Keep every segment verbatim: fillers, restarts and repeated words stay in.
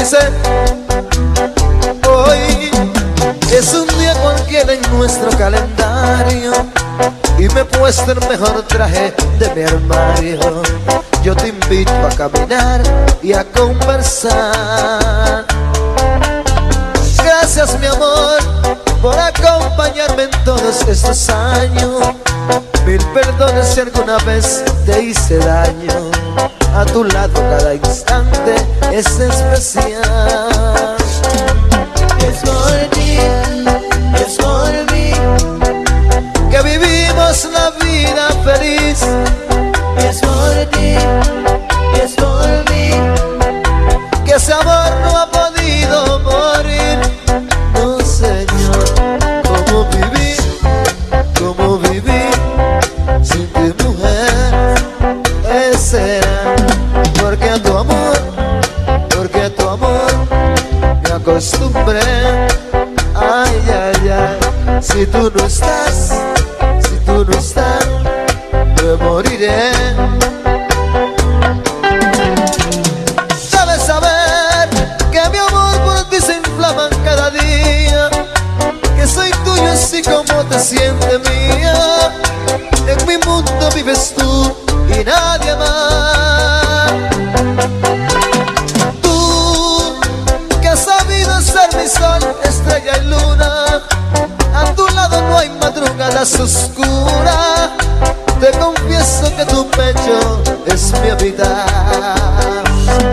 dice: hoy es un día cualquiera en nuestro calendario y me he puesto el mejor traje de mi armario. Yo te invito a caminar y a conversar. Gracias, mi amor, por acompañarme en todos estos años. Mil perdones si alguna vez te hice daño. A tu lado cada instante es especial. Es por ti, es por mí que vivimos la vida feliz. Es por ti, es por mí que ese amor no ha podido morir. No, Señor, ¿cómo vivir? ¿Cómo vivir sin ti, mujer? Ese era porque a tu amor, porque a tu amor me acostumbré. Ay, ay, ay, si tú no estás, si tú no estás, me moriré. Debes saber que mi amor por ti se inflama cada día, que soy tuyo así como te sientes mía. En mi mundo vives tú y nadie más. Tú que has sabido ser mi sol, estrella y luna. A tu lado no hay madrugadas oscuras. Te confieso que tu pecho es mi habitar.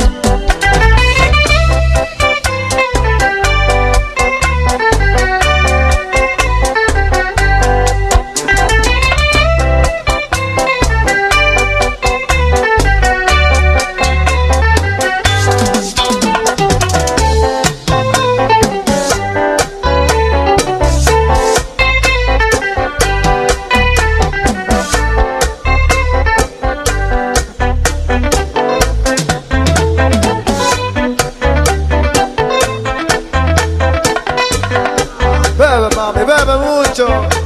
Bebe, mami, bebe mucho.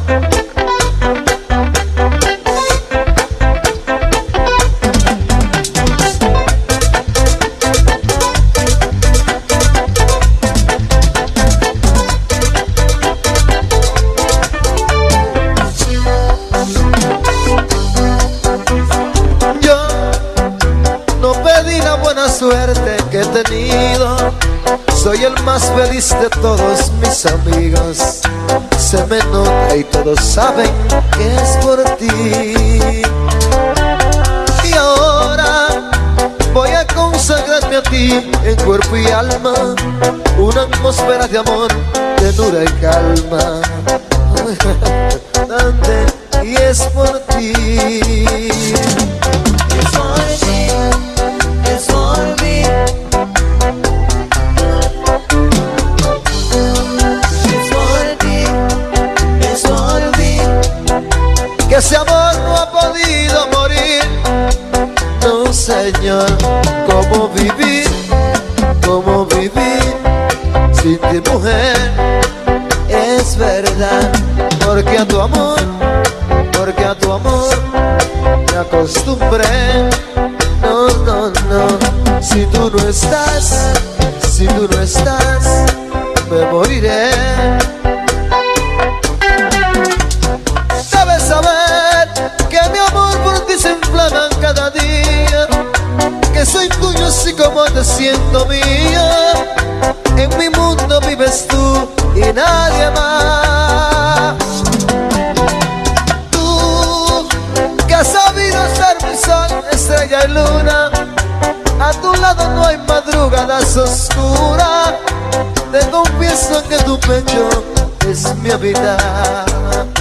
Yo no pedí la buena suerte que he tenido. Soy el más feliz de todos mis amigos. Se me nota y todos saben que es por ti. Y ahora voy a consagrarme a ti en cuerpo y alma. Una atmósfera de amor, ternura y calma. Dante, y es por ti. Es por ti, es por mí. Que ese amor no ha podido morir. No, Señor, ¿cómo vivir? ¿Cómo vivir sin ti, mujer? Es verdad, porque a tu amor, porque a tu amor me acostumbré. No, no, no, si tú no estás, si tú no estás, me moriré. Debes saber que mi amor por ti se inflama cada día, que soy tuyo así como te siento mía. En mi mundo vives tú y nadie más. Tú que has sabido ser mi sol, estrella y luna. A tu lado no hay madrugadas oscuras. Te confieso que tu pecho es mi habitar.